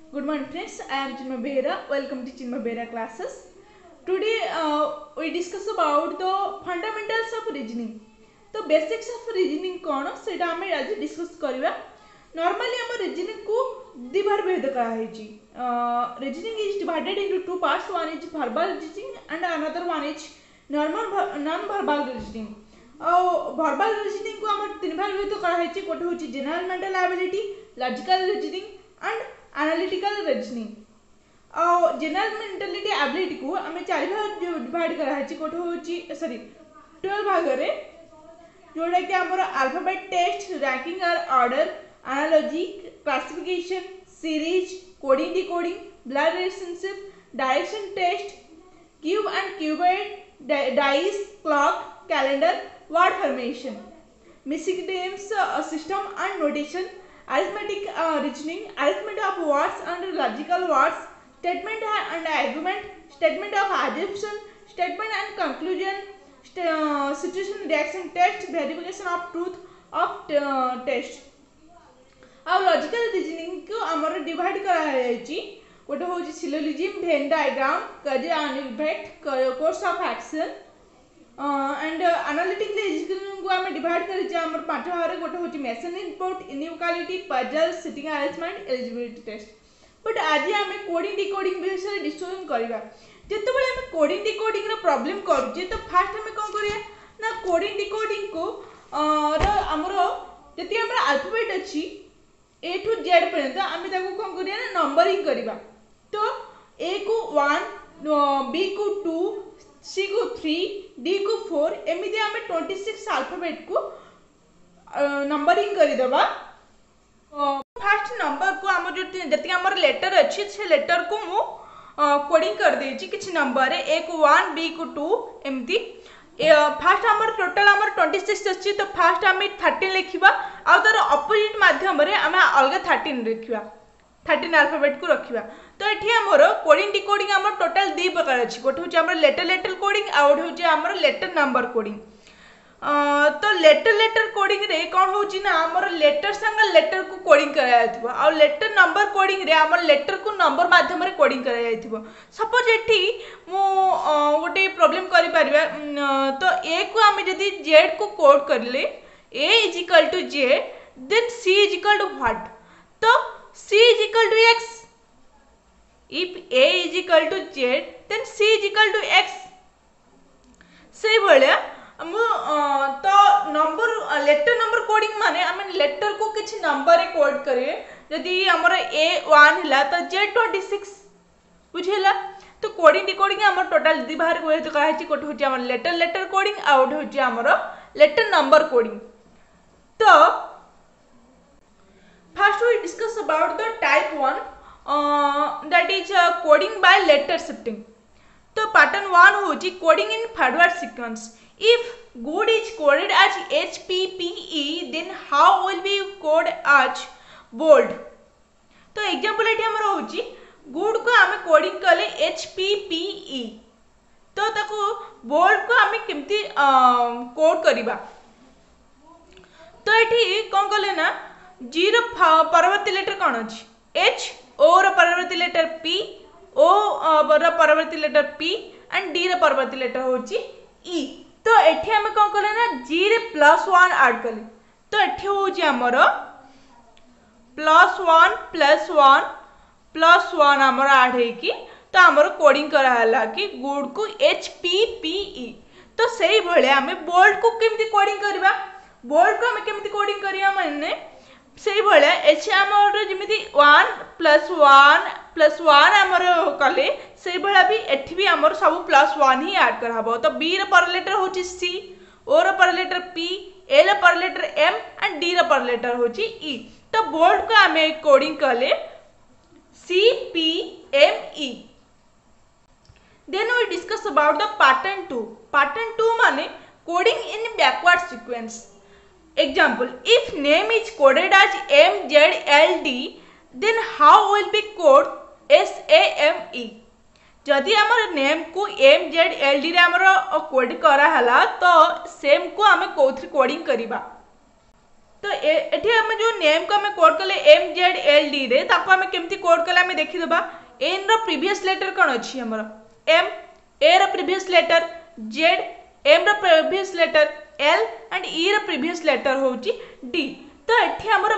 Good morning, friends. I am Chinma Behera. Welcome to Chinma Behera classes. Today we discuss about the fundamentals of reasoning. तो basics of reasoning कौन सेटा हमें आज discuss करिवा. Normally हम reasoning को दि भाग भेद करा है जी. Reasoning is divided into two parts. One is verbal reasoning and another one is non-verbal reasoning. verbal reasoning को हम तीन भाग भेद करा है जी. कोटे होची general mental ability, logical reasoning and analytical reasoning general mentality ability को आम चार भाग डिवाइड कराई कोट हूँ सॉरी 12 भाग रे जोड़ा कि आमर अल्फाबेट टेस्ट रैंकिंग और order analogy classification series coding decoding blood relationship direction test cube and cuboid dice clock calendar word formation missing names system and notation arithmetic reasoning, arithmetic of words and logical words, statement and argument, statement of assumption, statement and conclusion, situation reaction test, verification of truth of test. अब logical reasoning को आमर divide कराई गोटे हूँ syllogism Venn diagram cause and effect course of action and analytical reasoning को आम divide कर पांच भाग गोटे हूँ machine input inequality puzzle seating arrangement eligibility test but आज आम कोडिंग डिकोडिंग विषय डिस्कसन करवा जिते आम कोडिंग डिकोडिंग प्रॉब्लम करुचे तो फास्ट आम कौन करिया ना कोडिंग डिकोडिंग को आमर जी आम अल्फाबेट अच्छी ए टू जेड पर्यंत आम कौन करिया ना नंबरिंग करवा तो ए को 1 बी को 2 सी को 3 डी को 4 एमती आम 26 अल्फाबेट को नंबरिंग करदेबा फर्स्ट नंबर को आम जो जी आम लेटर अच्छी से लेटर को मु कोडिंग कर देछि किछि नंबर ए को 1 बी को 2 एमती फास्ट आमर टोटल आमर 26 अच्छी तो फास्ट आम 13 लिखा आ तार अपोजिट माध्यम आम अलग 13 लिखा 13 अल्फाबेट को रखा तो ये आमर कोडिंग डिकोडिंग आमर टोटल दी प्रकार अच्छी गोटे हूँ आम लेटर कोडिंग आ गोटे हूँ आम लेटर नंबर कोडिंग तो लेटर कोडिंग रे कौन हो ना आमर लेटर संग लेटर को कोडिंग कराइथिबो आ लेटर नंबर कोडिंग रे आमर लेटर को नंबर माध्यम रे कोडिंग कराइथिबो सपोज एठी मु गोटे प्रॉब्लम करि परिबा तो ए को आम जदी जेड को कोड करले A is equal to Z then C is equal to what तो C is equal to X if a is equal to z then c is equal to x से भलिया तो नंबर लेटर नंबर कोडिंग माने आम letter को किछि number रे code करिए जदि हमर a1 हिला तो z26 बुझिला तो कोडिंग डिकोडिंग हमर टोटल दि बाहर को तो कहै छि कोठ होछि हमर लेटर कोडिंग आ ओठ होछि हमर लेटर नंबर कोडिंग तो first we discuss about the type 1 that is coding by letter shifting. तो pattern 1 होची coding in forward sequence. If good is coded as HPPE, then how will be code as bold? तो example एठी हमर होची good को आमे coding कले HPPE. तो ताको bold को आमे केमती कोड करिबा. तो एठी कोन कले ना जीरो परवर्ती लेटर कोन अछि H O रो परवर्ती लेटर P O रो परवर्ती लेटर P एंड D रो परवर्ती लेटर होची E तो एठी हम कोन करले ना G रे +1 ऐड करले तो एठी होची हमर +1 हमर ऐड हे की तो हमर कोडिंग करा हला कि गुड को HPPE तो सेही भले हम बोल्ड को केमती कोडिंग करबा बोल्ड को हम केमती कोडिंग करिया माने से भाया एच आमर जमी 1+1+1 आमर कले से भाया भी एठी भी आमर सब +1 ही ऐड करहबो तो बी रो पर लेटर होची सी ओ रो पर लेटर पी ए रो पर लेटर एम एंड डी रो पर लेटर होची ई तो बोल्ड को आमे कोडिंग कले C P M E then we discuss about the pattern 2 माने coding in backward sequence Example, if name is coded as MZLD, then how will be code SAME? जदि आमर नेम को MZLD रे आमर code करा हला तो सेम को आमे कोथि कोडिंग करिबा तो एठी हम जो नेम को हम कोड कले MZLD रे ताको हम केमती कोड कले हम देखि देबा N रो प्रीवियस लेटर कोन अछि हमर M, A रो प्रीवियस लेटर Z, M रो previous letter L and E रो प्रीवियस लेटर होची D। तो एठी हमर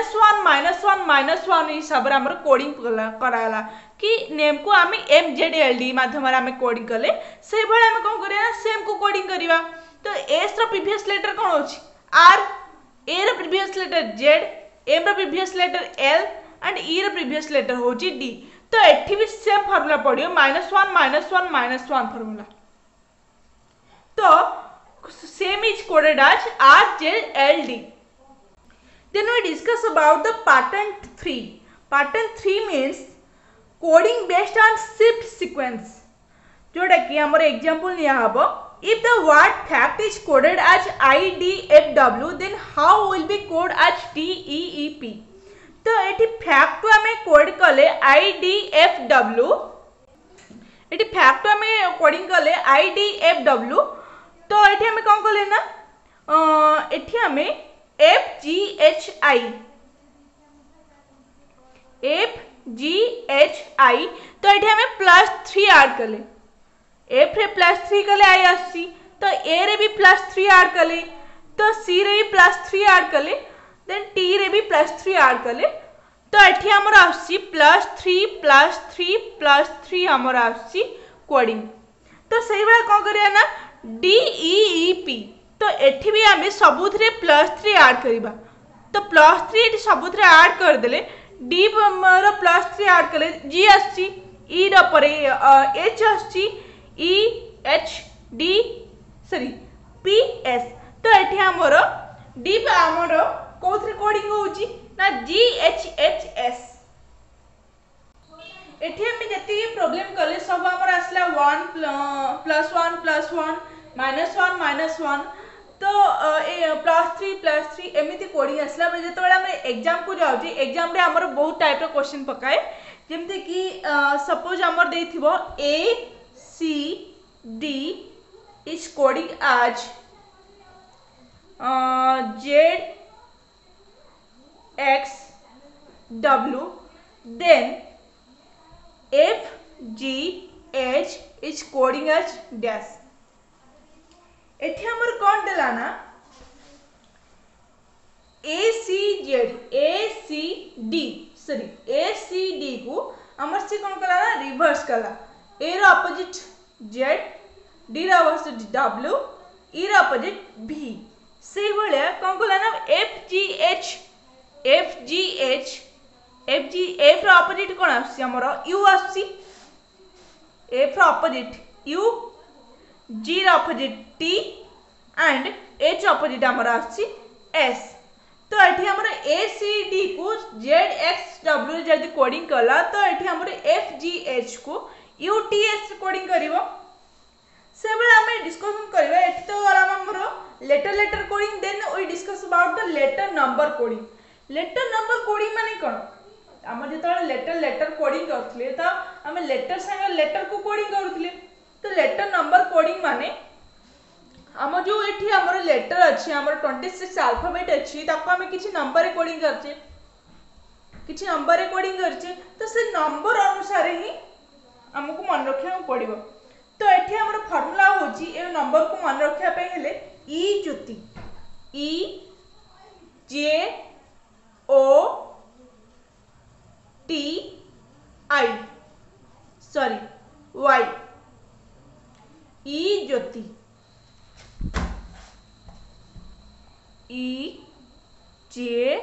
-1 हिसाब रे हमर कोडिंग कराला कि नेम को हम MZLD माध्यम रे हम कोडिंग कले से भले हम कोन करिया सेम को कोडिंग करिवा। तो S रो प्रीवियस लेटर कोन होची R, A रो प्रीवियस लेटर Z, M रो previous letter L and E रो प्रीवियस लेटर होची D। तो एठी भी सेम फार्मूला पड़ियो -1 फार्मूला। तो same is coded as RZLD. Then we discuss about the pattern 3. Pattern 3 means coding based on shift sequence. जोटा कि हमर एग्जांपल निया हबो if the word fact is coded as IDFW then how will be coded as DEEP. तो एठी fact को हमें code कले IDFW, एठी फैक्ट को हमें कोडिंग कले IDFW। तो एठी हमें कौन कले ना एठी हमें FGHI, तो एठी हमें +3 ऐड कले F रे +3 कले I आसी, तो A रे भी +3 ऐड कले, तो C रे भी +3 ऐड कले, देन T रे भी +3 ऐड कले। तो एठी हमर आसी +3 हमर आसी कोडिंग। तो सही बात कोन करिया ना DEEP। तो एठी भी हमें सबुथरे +3 ऐड करिबा। तो +3 एठी सबुथरे ऐड कर देले D रो +3 ऐड कले G आसी, E रो परे H आसी, E H D PS। तो एठी हमर D हमर कोथरे कोडिंग होउची ना GHHS। एठी हम जति प्रॉब्लम कले सब हमर आसला 1 +1 -1 तो +3 एमिति कोडिंग आसला जते बेला हम एग्जाम को जाउची एग्जाम रे हमर बहुत टाइप रो क्वेश्चन पकाए जेमते कि सपोज हमर देथिबो A C D is coding as Z X W then F G H is coding as dash। एठी हमर कोन देला ना ACD को हमर से कोन कला ना रिवर्स कला। A रो अपोजिट Z, D रो अपोजिट W, E रो अपोजिट V। से भले कोन कला ना F रो अपोजिट कोन आसी हमर U आसी, F रो अपोजिट U, G रो opposite T and H opposite हमर आसी S। तो एठी हमर ACD को ZXW जदी कोडिंग कला तो एठी हमर FGH को UTS कोडिंग करिवो। से बेला हम डिस्कशन करबा एठी तो हमर letter coding then we discuss about the letter number coding. Letter number coding माने कोन हम जेतले लेटर कोडिंग करथले त हम लेटर संग लेटर को कोडिंग करथले। तो लेटर नंबर कोडिंग माने हम जो एठी हमर लेटर अछि हमर 26 अल्फाबेट अछि ताको हम किछि नंबर रे कोडिंग करछे तो से नंबर अनुसार ही हमको मन रखिया पड़िबो। तो एठी हमर फार्मूला होची ए नंबर को मन रखिया पे हेले E Jyoti E J O T I sorry Y E Jyoti E J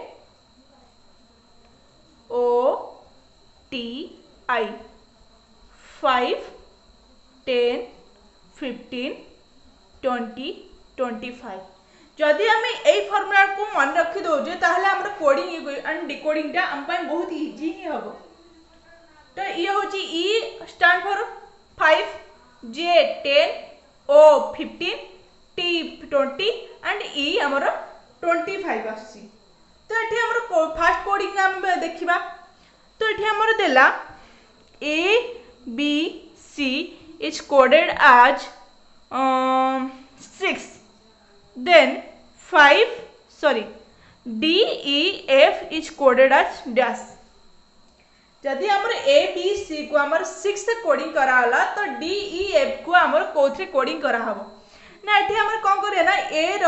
O T I 5 10 15 20 25। जदि हम एई फार्मूला को मन रखि दोजे ताहले हमर कोडिंग एंड डिकोडिंग टा हम पाए बहुत इजी ही हबो। तो ये होची E stand for 5, J 10, O 15, T 20 and E हमर 25 आसी। तो एठी हमर फर्स्ट कोडिंग हम देखिबा। तो एठी हमर देला A B C is coded as 6 then 5 sorry DEF is coded as dash. जदि हमर ABC को हमर 6 से कोडिंग कराला तो DEF को हमर कोथरे कोडिंग करा हबो ना। एठी हमर कोन करिया ना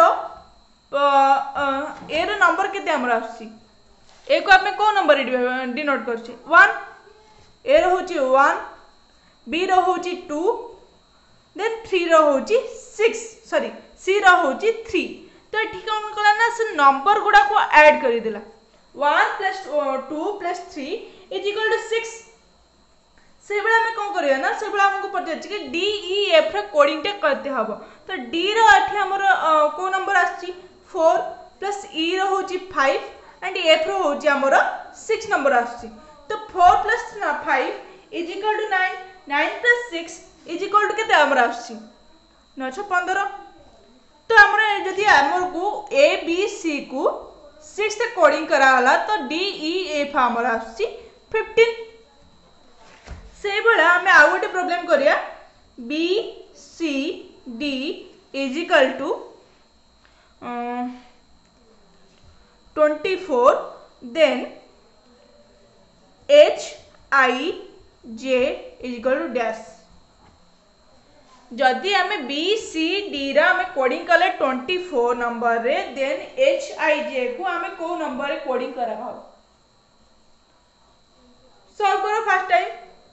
ए रो नंबर केते हमर आसी ए को हमें को नंबर डिनोट करछि 1 ए रो होछि 1 बी रो होछि 2 देन 3 रो होछि 6 सॉरी सी रो होछि 3। तो एठी कोन कला ना से नंबर गुडा को ऐड करि देला 1 plus 2 plus 3 is equal to 6। से बेला में कोन करिया ना से बेला हमको पता अछि कि DEF रे कोडिंग टे करते हबो। तो D रो एठी हमर को नंबर आछि 4 प्लस E रो होछि 5 एंड F रो होछि हमर 6 नंबर आछि। तो 4 plus 5 is equal to 9 9 plus 6 is equal to केते हमर आछि 915। तो हमर जदि हमर को A B C को 6 से कोडिंग करा हला तो DEF हमर आछि 15। से बेला हमें आ गोटे प्रॉब्लम करिया B C D is equal to 24 then H I J is equal to dash. जदि हमें B C D रा हमें कोडिंग कले 24 नंबर रे देन H I J को हमें को नंबर रे कोडिंग करा हो। सॉल्व करो फर्स्ट टाइम।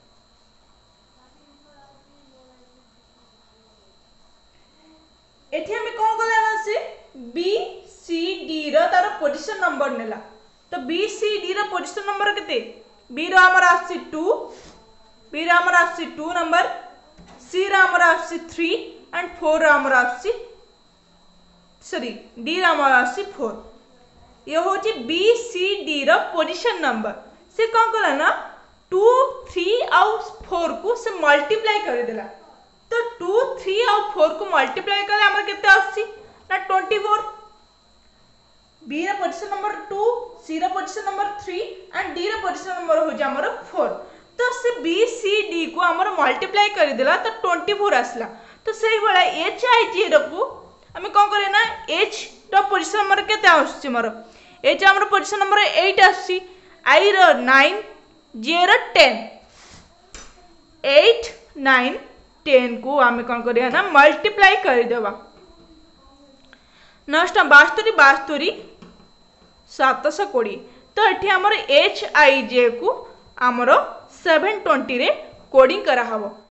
एठी हमें कोन कला ना से B C D रा तार पोजीशन नंबर नेला। तो B C D रा पोजीशन नंबर केते B रा हमर आसी 2 B रा हमर आसी 2 नंबर C रा हमर आसी 3 एंड 4 रा हमर आसी सॉरी D रा हमर आसी 4। ये होची B C D रा पोजीशन नंबर। से कोन कला ना 2 3 और 4 को से मल्टीप्लाई कर देला। तो 2 3 और 4 को मल्टीप्लाई करे हमर केते आसी ना 24। B रा पोजीशन नंबर 2 C रा पोजीशन नंबर 3 एंड D रा पोजीशन नंबर हो जा हमर 4। तो से B C D को हमर मल्टीप्लाई कर देला तो 24 आसला। तो सही वाला H I J रो को हमें कोन करे ना H रो पोजीशन नंबर केते आसी हमर H हमर पोजीशन नंबर 8 आसी I रो 9 J रो 10 8 9 10 को हमें कोन करिया ना मल्टीप्लाई कर देबा। नष्ट 72 72 720। तो एठी हमर H I J को हमर 720 रे कोडिंग करा हबो।